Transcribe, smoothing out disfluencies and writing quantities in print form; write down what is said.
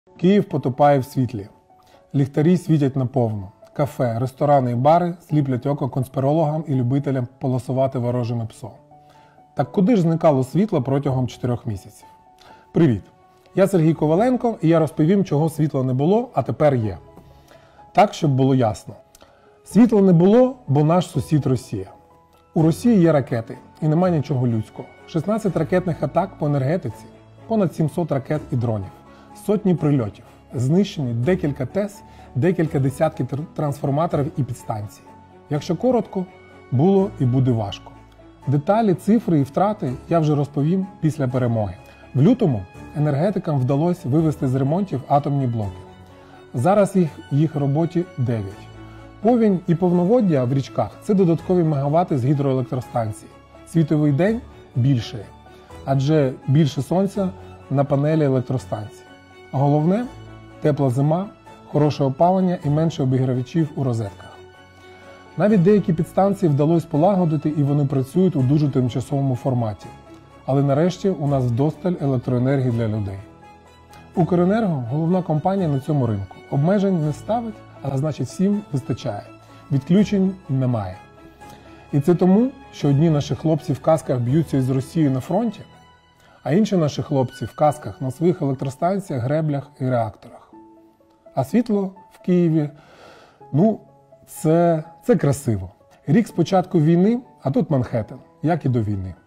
Київ потопає в світлі. Ліхтарі світять наповну. Кафе, ресторани і бари сліплять око конспірологам і любителям полосувати ворожими псом. Так куди ж зникало світло протягом 4 місяців? Привіт! Я Сергій Коваленко і я розповім, чого світла не було, а тепер є. Так, щоб було ясно. Світла не було, бо наш сусід Росія. У Росії є ракети і нема нічого людського. 16 ракетних атак по енергетиці, понад 700 ракет і дронів, сотні прильотів, знищені декілька ТЕС, декілька десятків трансформаторів і підстанцій. Якщо коротко, було і буде важко. Деталі, цифри і втрати я вже розповім після перемоги. В лютому енергетикам вдалося вивести з ремонтів атомні блоки. Зараз їх роботі 9. Повінь і повноводдя в річках – це додаткові мегавати з гідроелектростанцій. Світовий день більшає, адже більше сонця на панелі електростанцій. А головне – тепла зима, хороше опалення і менше обігрівачів у розетках. Навіть деякі підстанції вдалося полагодити і вони працюють у дуже тимчасовому форматі. Але нарешті у нас вдосталь електроенергії для людей. Укренерго – головна компанія на цьому ринку. Обмежень не ставить, а значить всім вистачає. Відключень немає. І це тому, що одні наші хлопці в касках б'ються із Росією на фронті, а інші наші хлопці в касках на своїх електростанціях, греблях і реакторах. А світло в Києві, це красиво. Рік з початку війни, а тут Манхеттен, як і до війни.